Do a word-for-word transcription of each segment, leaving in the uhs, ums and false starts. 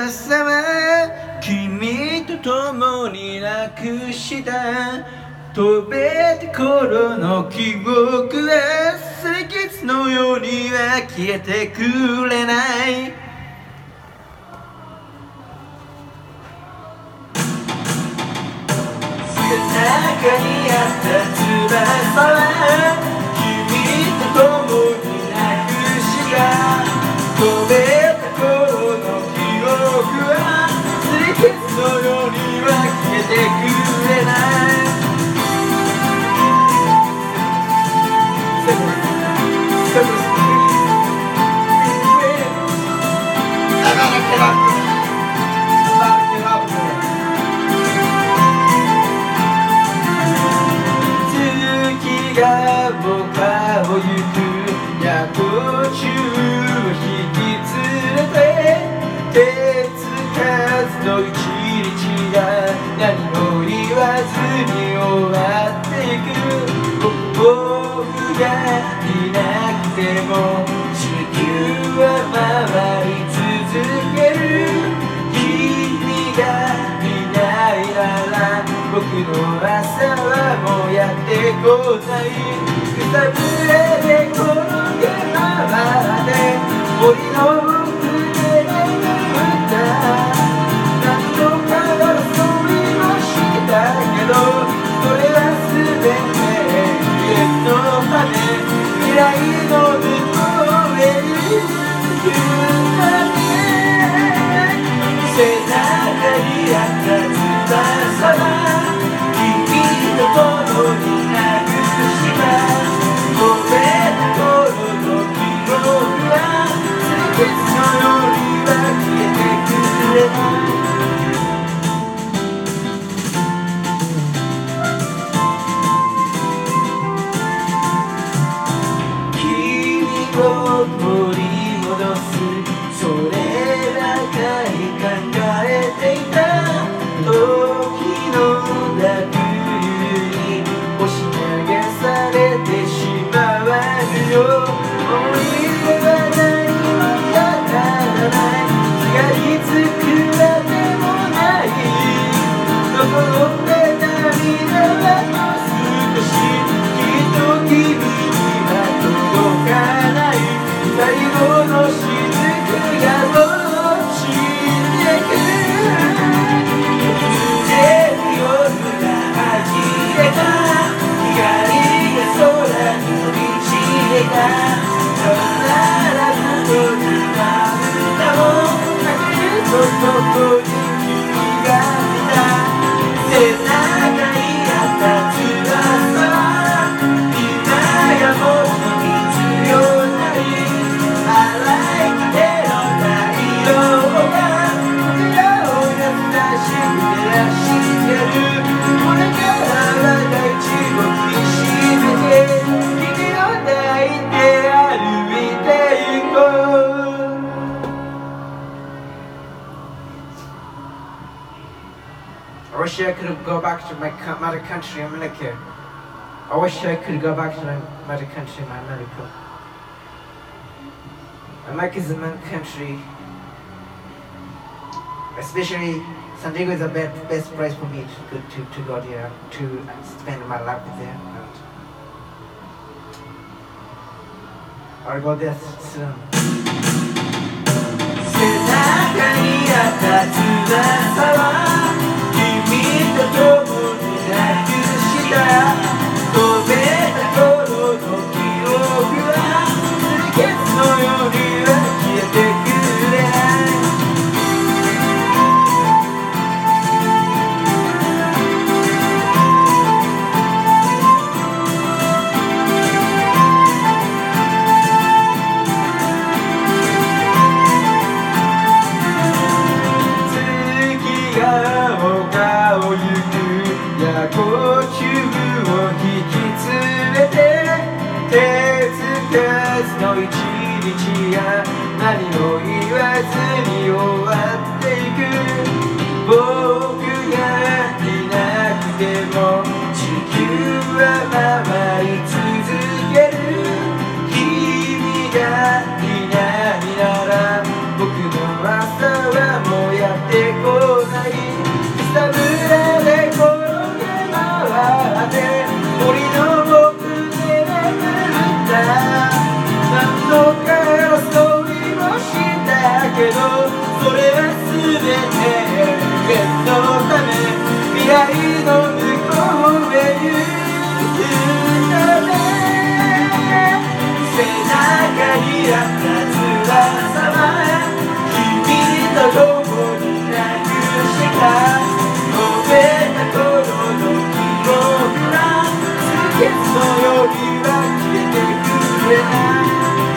翼は君と共になくした飛べた頃の記憶は清潔のようには消えてくれない背中にあった翼は君と共になくした飛べた頃の記憶は清潔のようには消えてくれない月が僕らを行く夜途中を引き連れて手つかずの一日が何も言わずに終わっていく僕がいなくても地球は回り続ける君がいないなら僕の朝はもうやってこない草むらで転げ回って森の奥で眠った何度か争いもしたけどそれは全て永遠の羽未来の向こうへ行くため背中にあった翼は君と共になくした飛べた頃の記憶は清潔のようには消えてくれない君を取り戻すそればかり考えていた時の濁流に押し流されてしまうよ思い出は何も語らない気がいつくらでもない残った涙はもう少しきっと君には届かない最後の雫が落ちてく夜がはじけた光が空に飛び散ったそんなことに涙をかけるとそこに君がいた背中にあった翼は今やもっと必要ない荒い影の太陽が僕らを優しく照らしてるこれからは大地を見しめて君を抱いて歩いていこうI wish I could go back to my mother country, America. I wish I could go back to my mother country, my America. America is a man country. Especially San Diego is the best, best place for me to, to, to go there, to spend my life there. And I'll go there soon. 背中にあった翼は君と共になくした飛べた頃の記憶は清潔のようには消えてくれない月がってこない草むらで転げ回って森の奥で眠った何度か争いもしたけどそれは全て夢のため未来の向こうへ行くため背中にあった翼は君と共になくした飛べた頃の記憶がつけのようには消えてくれない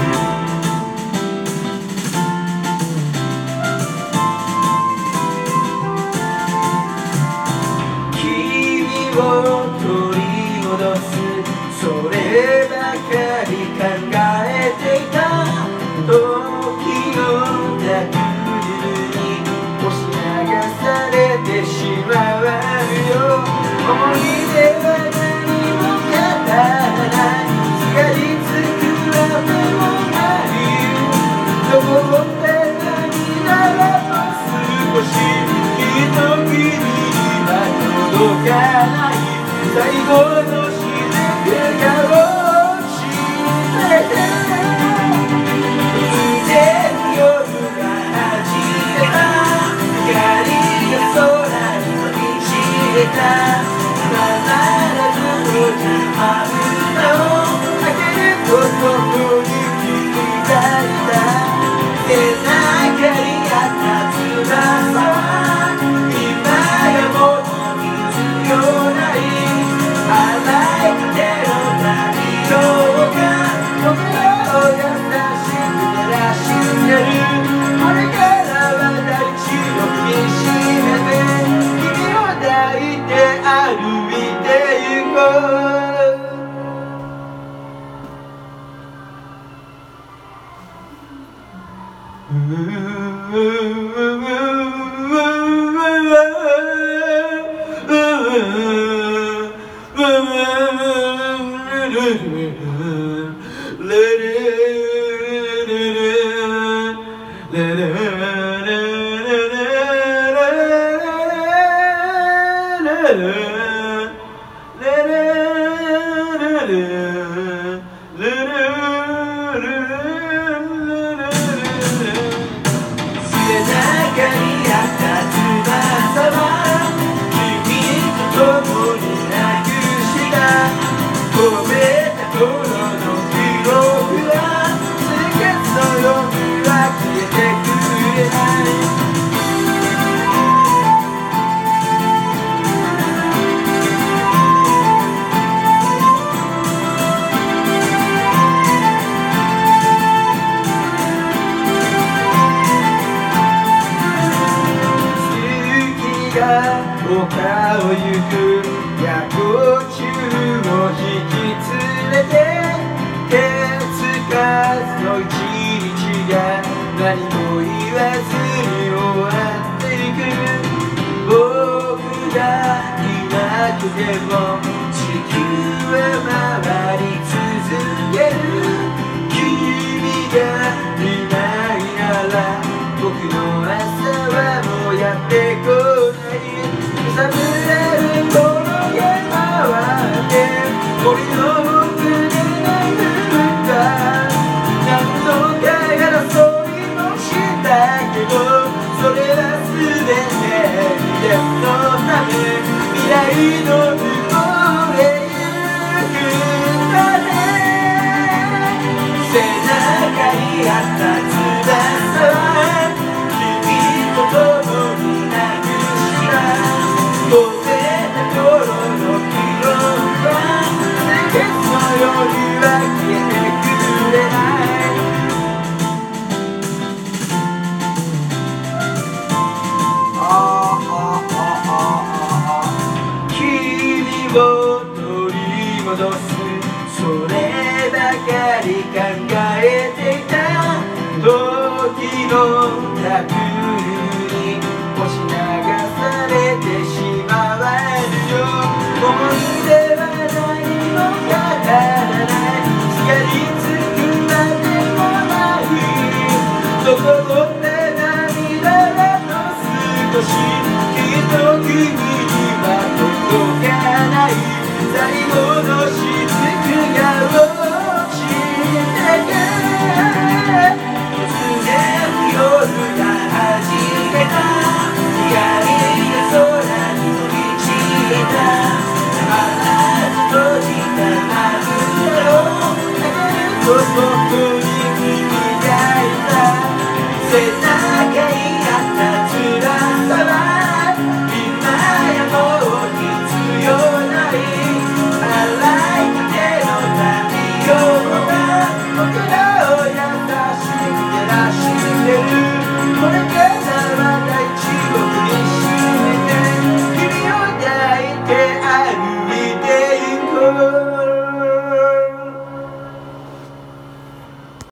君を取り戻すそればかり考えていた時の濁流に押し流されてしまうよ思い出は何も語らないすがりつくわけもない残った涙はもう少しきっと君には届かない最後の自然が落ちてて突然夜が始めた光が空に飛び散れたままなずの邪魔歌を開けることに気づかれた背中にあった翼は今やもう必要ない甘い手の波よが僕を優しく照らしてるこれからは大地を抱きしめて君を抱いて歩いてゆこう丘を行く夜行中を引き連れて手つかずの一日が何も言わずに終わっていく僕がいなくても地球は回り続ける君がいないなら僕の朝はもうやってこないさぶれる転げ回って森の奥で眠った何度か争いもしたけどそれは全て夢のため未来の向こうへ行くため背中にあった翼は君と共になくした飛べた頃の記憶は熱のようには消えてくれないああああああ君し